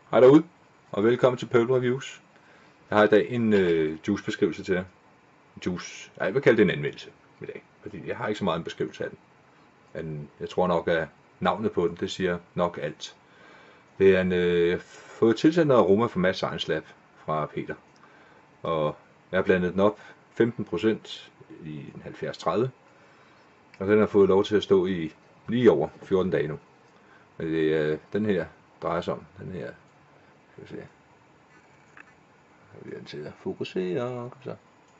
Hej derude, og velkommen til Pøbel Reviews. Jeg har i dag en juicebeskrivelse til jer. Jeg vil kalde det en anmeldelse i dag, fordi jeg har ikke så meget en beskrivelse af den. Men jeg tror nok, at navnet på den, det siger nok alt. Det er jeg har fået tilsat noget aroma fra Mads Science Lab fra Peter. Og jeg har blandet den op 15% i en 70-30. Og den har fået lov til at stå i lige over 14 dage nu. Men det er den her drejer sig om. Den her, skal vi se. Vi er til at fokusere. Kom så.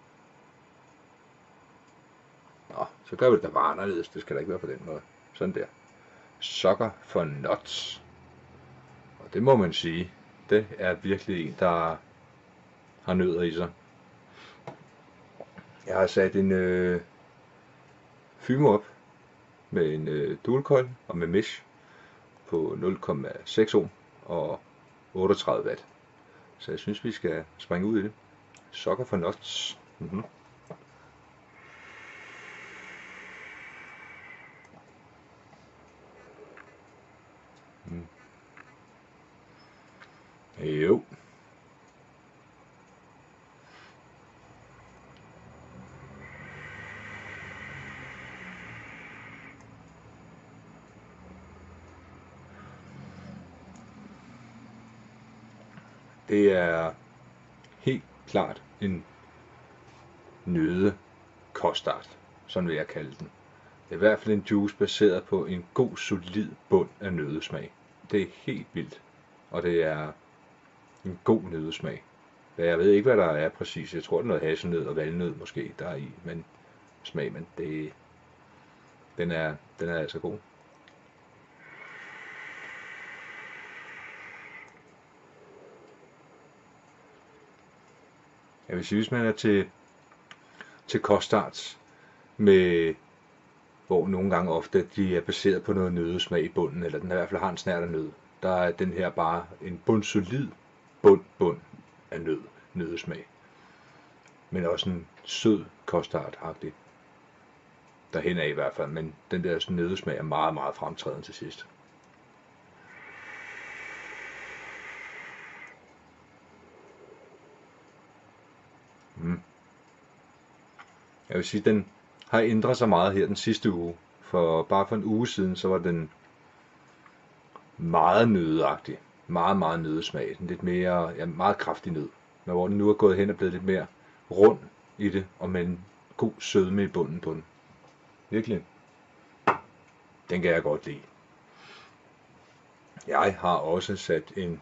Nå, så gør vi det da bare anderledes. Det skal da ikke være på den måde. Sådan der. Sucker for Nuts. Og det må man sige. Det er virkelig en, der har nødder i sig. Jeg har sat en Fymo op med en dual coil og med mesh på 0,6 ohm og 38 watt. Så jeg synes, vi skal springe ud i det. Sucker for Nuts. Jo. Det er helt klart en nøde kostart, sådan vil jeg kalde den. Det er i hvert fald en juice baseret på en god, solid bund af nøddesmag. Det er helt vildt, og det er en god nøddesmag. Jeg ved ikke, hvad der er præcis. Jeg tror, det er noget hasselnød og valnød måske, der er i, men smag, men den er altså god. Jeg vil sige, hvis man er til kostarts, med hvor nogle gange ofte de er baseret på noget nøddesmag i bunden, eller den i hvert fald har en snært af nød, der er den her bare en bundsolid bund af nøddesmag. Men også en sød kostart-agtig. Derhen af i hvert fald, men den der nøddesmag er meget, meget fremtrædende til sidst. Jeg vil sige, den har ændret sig meget her den sidste uge. Bare for en uge siden, så var den meget nøddeagtig. Meget, meget nøddesmag. Lidt mere, ja, meget kraftig nød. Men hvor den nu er gået hen og blevet lidt mere rund i det, og med en god sødme i bunden på den. Virkelig. Den kan jeg godt lide. Jeg har også sat en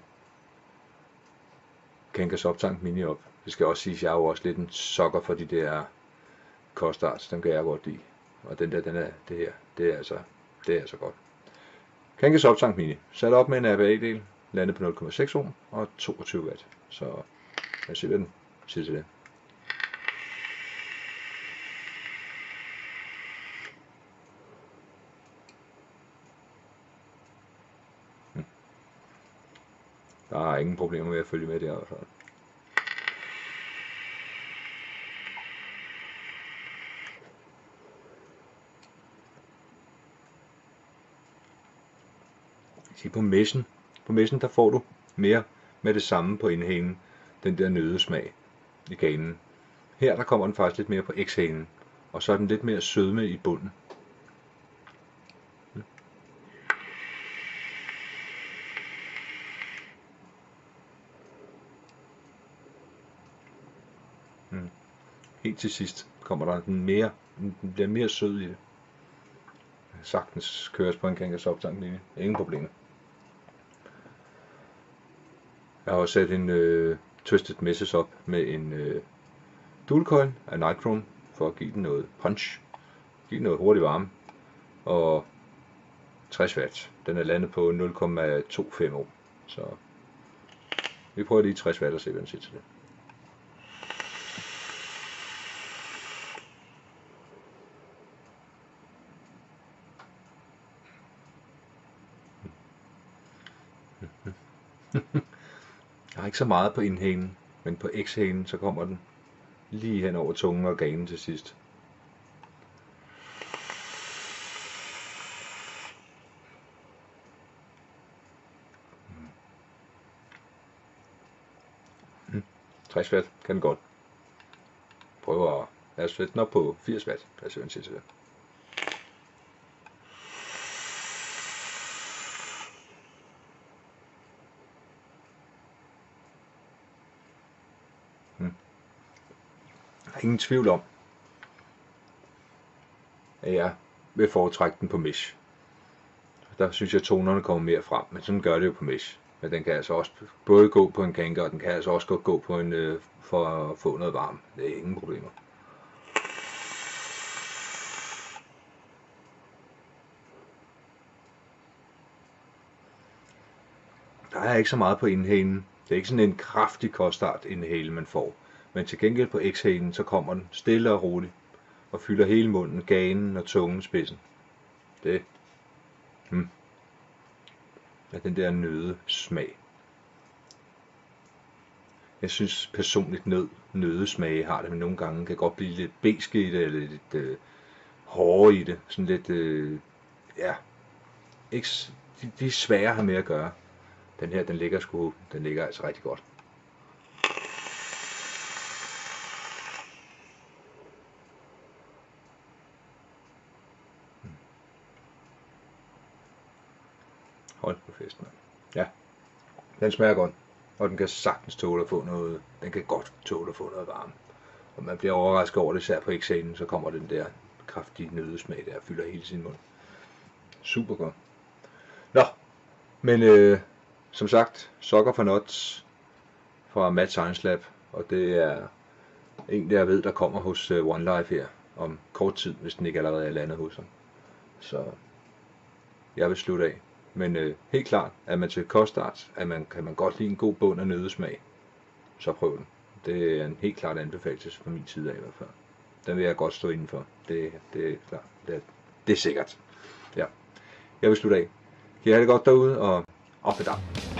Kangas Optank Mini op. Det skal også siges, at jeg er jo også lidt en sokker for de der kostarts. Den kan jeg godt lide. Og det er altså godt. Kangas Optank Mini. Sat op med en RPA-del. Landet på 0,6 ohm og 22 watt. Så jeg ser, hvad den siger til det. Der er ingen problemer med at følge med der. På messen der får du mere med det samme på indhængen, den der nøddesmag i ganen. Her der kommer den faktisk lidt mere på exhalen, og så er den lidt mere sødme i bunden. Helt til sidst kommer der den bliver mere sød i det. Sagtens køres på en Kangas Optank Mini. Ingen problemer. Jeg har også sat en Twisted Messes op med en dual coil af Nitron for at give den noget punch. Give den noget hurtig varme. Og 60 watt. Den er landet på 0,25 ohm. Så vi prøver lige 60 watt og se, hvad den siger til det. Jeg har ikke så meget på indhængen, men på exhalen så kommer den lige hen over tungen og ganen til sidst. 60 watt kan den godt. Prøv at lad os sætte den op på 80 watt. Lad os se, hvad den siger til det. Der er ingen tvivl om, at jeg vil foretrække den på mesh. Der synes jeg, at tonerne kommer mere frem, men sådan gør det jo på mesh. Men den kan altså også både gå på en Kanker, og den kan altså også godt gå på en for at få noget varme. Det er ingen problemer. Der er ikke så meget på inhalen. Det er ikke sådan en kraftig kostart inhale, man får. Men til gengæld på exhalen, så kommer den stille og roligt og fylder hele munden, ganen og tungen spidsen. Det er den der nøde smag. Jeg synes personligt nødesmage har det, men nogle gange kan godt blive lidt beske i det, eller lidt hårde i det. Sådan lidt, ikke, de er svære at have med at gøre. Den her, den ligger altså rigtig godt. Hold på festen. Ja, den smager godt, og den kan sagtens tåle at få noget. Den kan godt tåle at få noget varme. Og man bliver overrasket over det, især på exhalen, så kommer den der kraftige nødesmag der, fylder hele sin mund. Super godt. Nå, men som sagt, Sucker for Nuts fra Matt Science Lab, og det er en, jeg ved, der kommer hos One Life her om kort tid, hvis den ikke allerede er landet hos ham. Så jeg vil slutte af. Men helt klart, at man til kostart, kan man godt lide en god bund af nødesmag, så prøv den. Det er en helt klart anbefaling fra min side af i hvert fald. Den vil jeg godt stå indenfor. Det er klart. Det er sikkert. Ja. Jeg vil slutte af. Kan I have det godt derude, og op med dig.